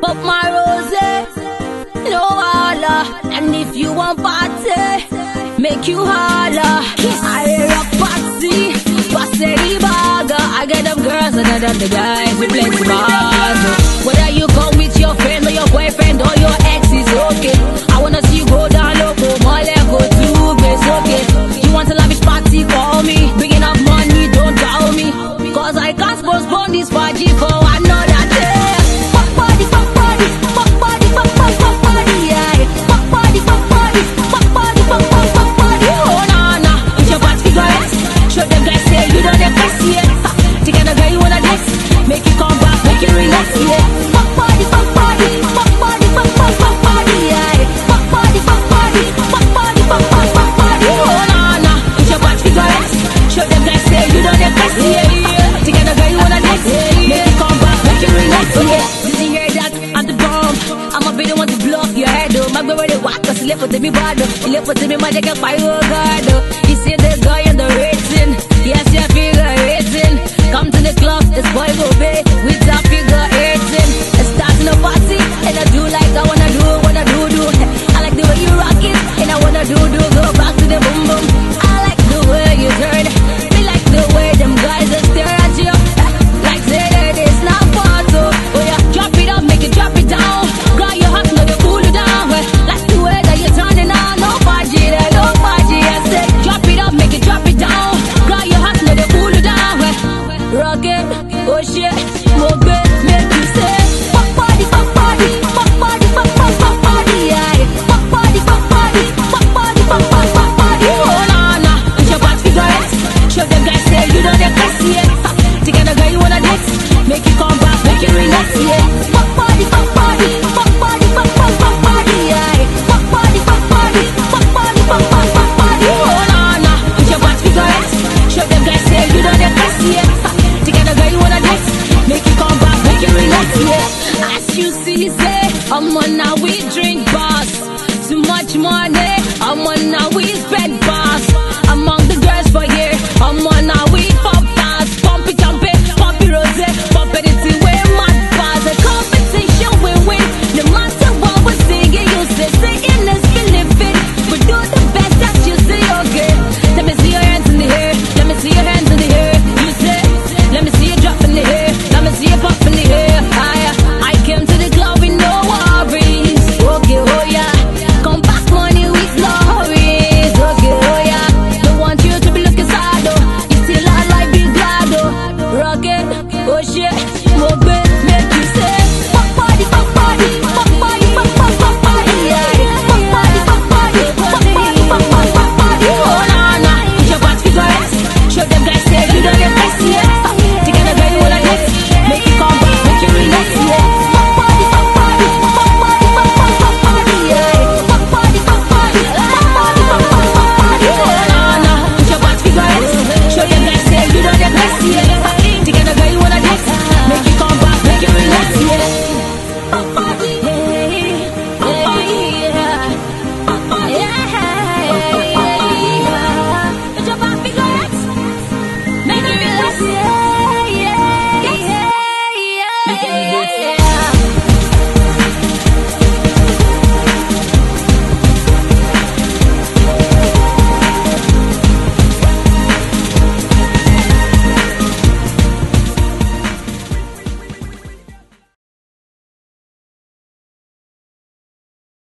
up my rose, no holler. And if you want party, make you holler. I rock party, party bagger. I get them girls and I the guys with plenty bars. Whether you come with your friend or your boyfriend or your ex is okay. I wanna see you go down low, go more go to base, okay. You want a lavish party, call me. Big enough money, don't doubt me. Cause I can't postpone this party for another day. Fuck party, fuck party, fuck party, fuck party, fuck party, yeah. Fuck party, fuck party, fuck party, fuck party, fuck party. Oh nah nah, it's your party guys. Show them guys say you don't have best yet. Take another guy you wanna dance, make it come back, make it relax, yeah. Fuck party, fuck party, fuck party, fuck party, fuck party, yeah. Fuck party, fuck party, fuck party, fuck party, fuck party. Oh nah nah, it's your party guys. Show them guys say you don't have best yet. Take another guy you wanna dance, make it come back, make it relax, yeah. Did you hear that? I'm the bomb. I'ma be the one to blow off your head, though. My baby they walk, cause he left with me bad, he left with me mad, they can fight, oh God, he said the guy on the rating, yes, yeah, figure rating. Come to the club, this boy go pay with that figure 18. It's starting a party, and I do like I wanna do. I like the way you rock it, and I wanna do. Go back to the boom boom. I like the way you turn. Me like the way them guys are stare at you. Like say that it's not fun, so oh yeah, drop it up, make it drop it down. Girl, you hot, no you cool it down. Like the way that you're turning on, no party there, no party. I said drop it up, make it drop it down. Girl, you hot, no you cool it down. Rock it, oh shit, move it, make you say fuck party, fuck party, fuck party, fuck party, fuck party, yeah. Fuck party, fuck party, fuck party, fuck party, fuck party. Oh nah nah, it's your party guys. Show them guys say you don't have best yet. Take another guy you wanna dance, make it come back, make it relax, yeah. Fuck party, fuck party, fuck party, fuck party, fuck party, yeah. Fuck party, fuck party, fuck party, fuck party, fuck party. Oh nah nah, it's your party guys. Show them guys say you don't have best yet. Make it come back, make it relax, yeah. As you see, say, I'm on now we drink bars. Too much money, I'm on now we spend bars. Among the girls for here, I'm on now we pop bars. Pump it, jump it, pop it, rose, pop it, it's way mad bars. A competition we win, no matter what we're singing, you say, in us, we live it. We do the best that you say, okay. Let me see your hands in the air, let me see your hands in the air. You say, let me see you drop in the air. Let me see you pop in the air. I came to the club with no worries. Okay, oh yeah. Come back money with glories. Okay, oh yeah. Don't want you to be looking sad, though. You still alive, be glad, though. Rock it, oh shit. Move it, make you say fuck party, fuck party, fuck party, fuck party, fuck party, yeah. Fuck party, fuck party, fuck party, fuck party, fuck party. Oh nah nah, it's your party guys. Show them guys say you don't get best yet.